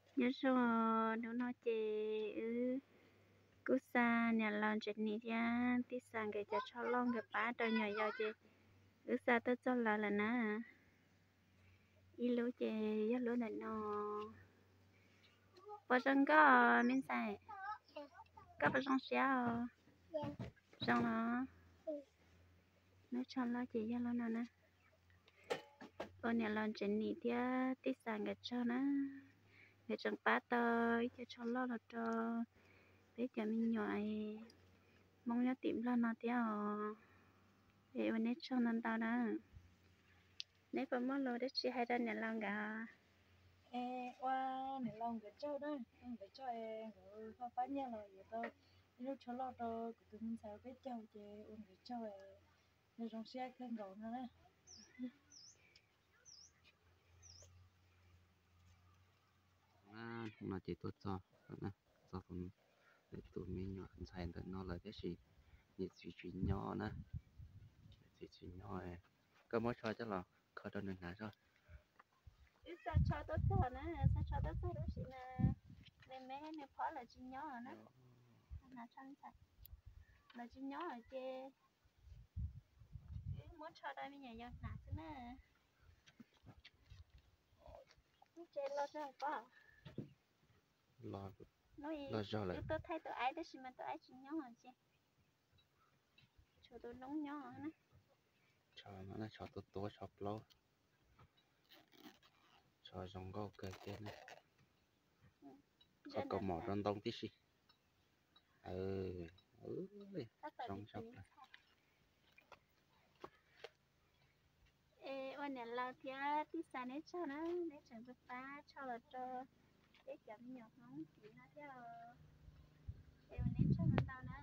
nhớ số nếu nó chè cú sa nhà làm chuyện này nha tí sang cái cho long cái bá đời nhỏ nhỏ chè sa tới cho là nè ý lúa chè ý lúa này nó bao giờ có mình xài có bao giờ xéo xong nó cho nó chè ý lúa nè con nhà làm chuyện này thì tí sang cái cho nó cái chẳng bá tới cho lo là cho bé cho mình nhỏ mong nhớ tìm lo nó theo để bên đấy cho nên tao đó nếu có món lo đấy chỉ hay ra nhà lòng cả qua để lòng cái trâu đó cái trâu cái pha phá nha là vậy thôi nếu cho lo cho tụi mình sao cái trâu chứ uống cái trâu nếu trong xe khen gạo nữa đấy nó chỉ tốt cho nè cho tụi mình nhỏ xài được nó là cái gì nhiệt chuyện nhỏ nè chuyện nhỏ này có mỗi cho chắc là có đâu nên là rồi ít sao cho tốt cho nữa sao cho tốt cho đó chị nè nên mấy cái này khó là chị nhỏ rồi đó là chân thật là chị nhỏ rồi chứ muốn cho đây mình nhảy nạt thế nè chơi lo cho có lo cho lại tôi thấy tôi ai đó xí mà tôi ai chỉ nhỏ rồi chứ cho tôi nóng nhỏ nữa cho nó cho tôi cho lâu cho dòng gấu cái này có cầm mỏ rong tông tí xí trong chọc này ôn này lao thì tí xa nét cho nó nét chẳng biết phá cho là cho cái chậm nhỏ không chỉ nó theo nét cho nó tao nó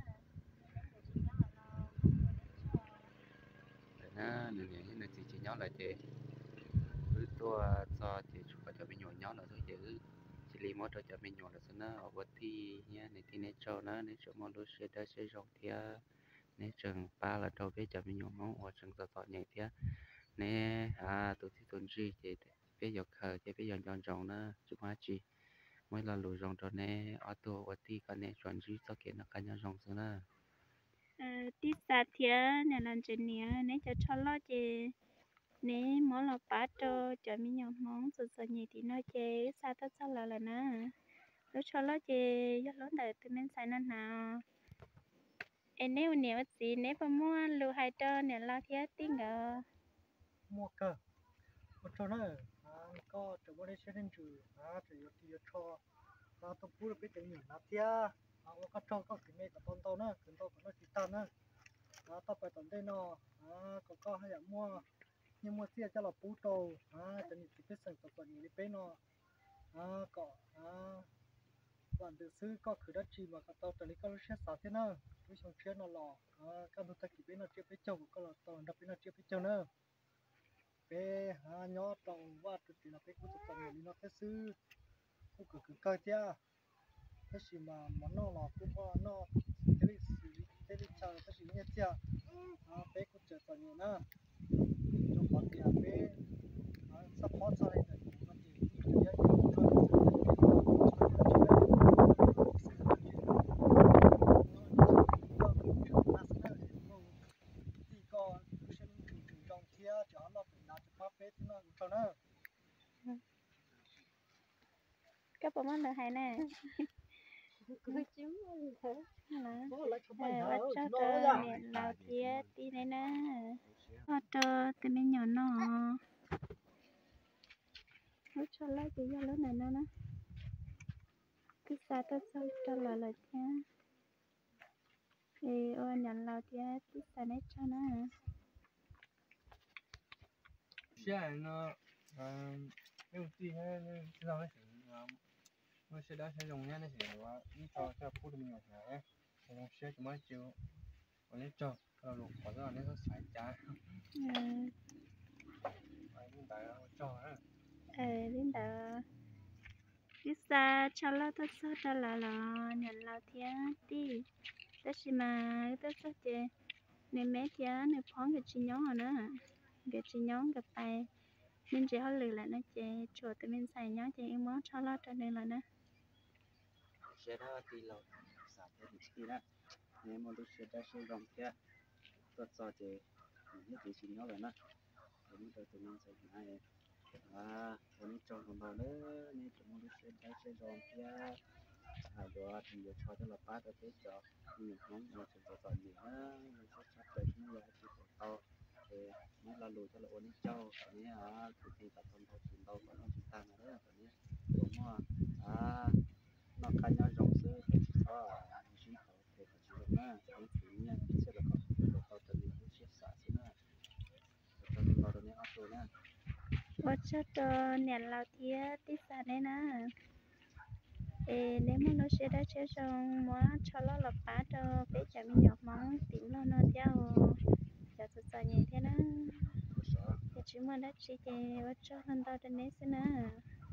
nó này chỉ nhỏ lại thì tôi cho thì chụp cho mình nhỏ là thôi chứ chỉ li mót cho mình nhỏ là nó ở vật thì nha này thì nét cho nó nét cho món đồ sẽ đã sẽ rong thì nét chừng ba là đầu biết cho mình nhỏ món hoặc chừng tọt nhảy thì nè tụi thì tuần gì thì bây giờ khờ thì bây giờ chọn chọn nó chụp hóa chi mới là lùi rong cho nè ởตัวvật thì cái nè chọn gì cho cái nó cái nhau rong xưa nè tí xa thì nhà làm chuyện này nét cho lo chứ nè món là phá cho mình nhỏ món sờ sờ nhỉ thì nó chơi xa tất sao là nè lúc cho lo chứ giờ lớn đời tụi mình xài nó nào em nếu nhiều gì nếu mà mua lưu hai trò nè lo thì tiếng ở mua cơ một chỗ nữa có chỗ bên đây sẽ nên trừ trừ thì cho tôiพูดไปถึงอยู่นะเที่ยว่าก็ชอบก็คือเมฆกับต้นโตนะคือโตกับน้อยติดตามนะต่อไปตอนได้นอก็ให้อย่างมั่วยังมั่วเสียจะเราปูโตจะมีติดเป็นสังตัวนี้ไปนอก็วันเดือซื้อก็คือได้ชีมากับตอนตอนนี้ก็รู้เชื่อสาเท่นะรู้ชงเชื่อนอหล่อก็ดูตะกี้เป็นนอเชื่อไปเจ้าก็เราตอนดับเป็นนอเชื่อไปเจ้าเนอะไปย้อตรงว่าตุติเราไปกูจะตอนนี้นอแค่ซื้อกูคือเกยเจ้าก็ชิมามันนอหล่อกูก็นอเทลิชาก็ชิเนี่ยเจ้าไปกูจะตอนนี้นะจงปฏิญาณไปซัพพอร์ตอะไรเนี่ยมันจะเยอะ các bạn ăn được hay nè cứ chiếu thế cho nè lao thì tí này nè cho tụi mình nhỏ nó lúc cho lấy thì do lớn này nó cứ xa tới sau cho là cha thì ôi nhận lao thì tí xa nét cho nó xe nó nhưng tuy thế nhưng nó chỉ nó sẽ đã sẽ dùng nha nó sẽ là đi cho phụ mình nhỏ nhẹ nó sẽ chỉ mới chịu còn nếu cho lục khỏi ra nó sẽ trái nhưng tại cho đến đó cứ xa cho nó tới sau cho là nhận lao thì tí tất nhiên mà tất sao nên mấy kia nên phóng cái chi nhón nữa cái chi nhón cái tay nên chỉ họ lừa là nó chế chuột tụi mình xài nhá chế em món cho lót cho nên là nó sẽ đó thì lâu sao thế thì đó nếu mà lúc sẽ đã sử dụng kia tôi cho chị nhất thì chỉ nhớ là nó cũng tôi tụi mình sẽ này còn trong còn đó nữa nên tụi mình sẽ đã sử dụng kia rồi thì giờ cho là ba cái thế cho mình không mà chúng tôi chọn gì nữa mình sẽ sắp tới chúng là chỉ có tao thì nó là lùi cho là ôn châu cái này tụi thì tập trung vào chuyện đâu có nó chỉ tăng nữa cái này đúng không nó khai nhau rộng sư thì có chỉ có thể có chỉ được nữa cái thứ nha sẽ là có được tao tự nhiên cũng chia sẻ xin nữa cho chúng tao này áp dụng nữa bớt cho nền lao thía tít xa đấy nè nếu mà nó sẽ đã chế trong món cho nó là phá cho bé chả mình nhọc món tím lo nó theo giờ sụt sờ nhẹ thế đó thì chúng mà đã chỉ thì bớt cho hơn tao trên đấy xin nè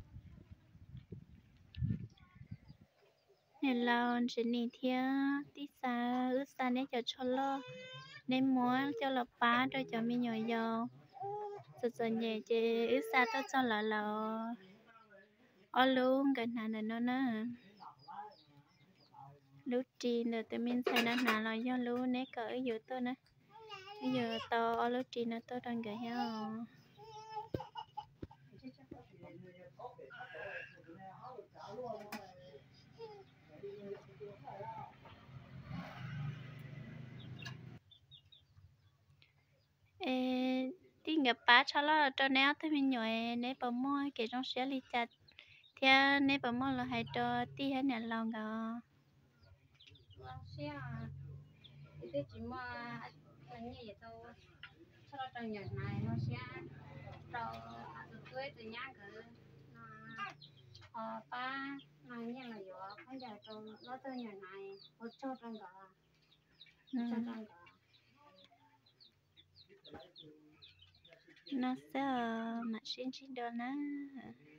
nền lao trên này thía tít xa ướt xa đấy cho lo nên món cho là phá cho mình nhỏ giàu sụt sờ nhẹ chế ướt xa tao cho là ở luôn cái này nó nè lúc chi là tụi mình xài nó nà là do lúc nãy cỡ giữa tôi nè bây giờ to ở lúc chi nó tôi đang gửi nhau ê đi gặp bá cho nó cho néo tụi mình nhỏ nãy bà mua cái trong xe li chặt thì nãy bà mua là hay cho tí hết nè lòng gà xe cái chỉ mua là như vậy thôi cho nó trong nhà này nó sẽ rồi tụi tôi tụi nhang cứ ba nói như là vừa không giờ tôi nó tôi nhà này một cho trong gà cho trong gà nó sẽ mà xin xin đồ nè